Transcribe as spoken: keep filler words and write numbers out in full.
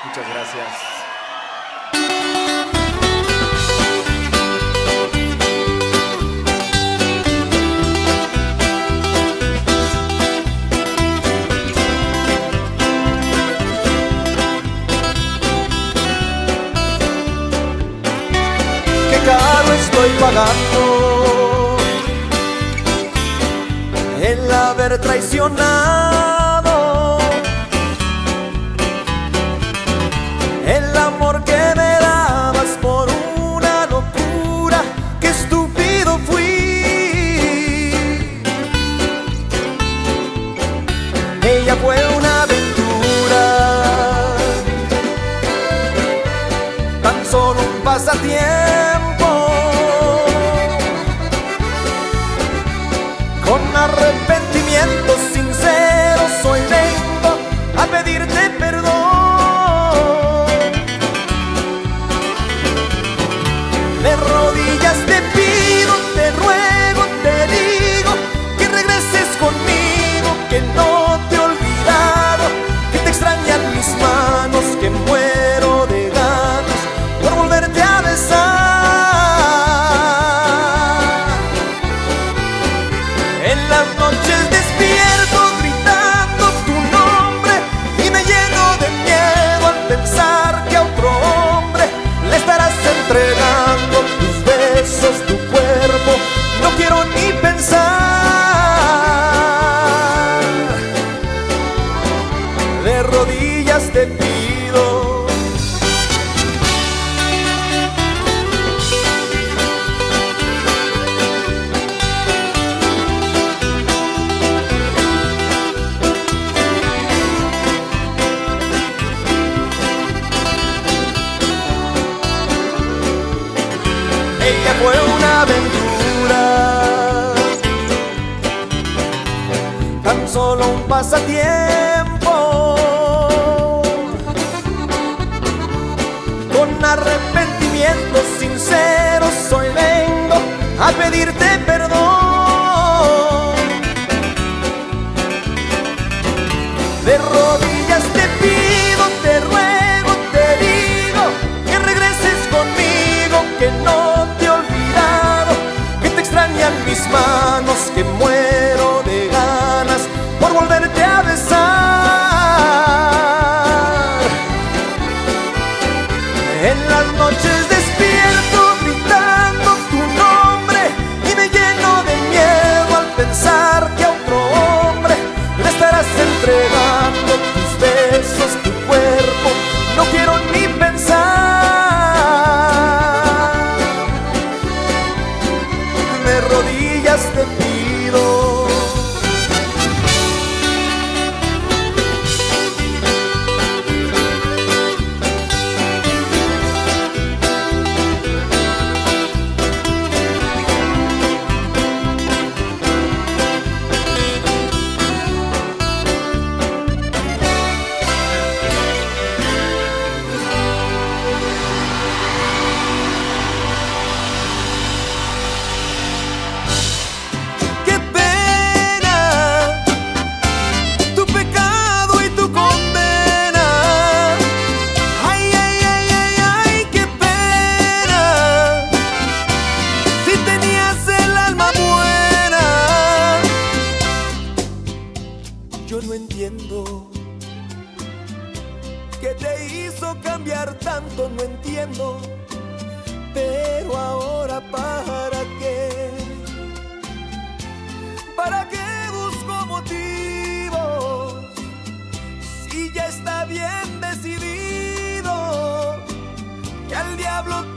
Muchas gracias. Qué caro estoy pagando el haber traicionado el amor que me dabas por una locura. Qué estúpido fui. Ella fue una aventura, tan solo un pasatiempo. Con arrepentimientos sinceros hoy vengo a pedirte perdón. De rodillas te pido, te ruego, te digo que regreses conmigo, que no te he olvidado, que te extrañan mis manos, que muero de ganas por volverte a besar. En las noches despierto gritando tu nombre y me lleno de miedo al pensar que a otro hombre le estarás entregando tus besos, tu cuerpo. No quiero ni pensar. De rodillas te pido. Ella fue una aventura, tan solo un pasatiempo. Con arrepentimientos sinceros hoy vengo a pedirte perdón. De rodillas te pido, te ruego, te digo que regreses conmigo, que no mis manos, que muero de ganas por volverte a besar. En las noches despierto gritando tu nombre y me lleno de miedo al pensar que a otro hombre le estarás entregando tus besos, tu cuerpo. No quiero ni pensar. De rodillas te pido. Yo no entiendo qué te hizo cambiar tanto, no entiendo. Pero ahora ¿para qué? ¿Para qué busco motivos si ya está bien decidido que al diablo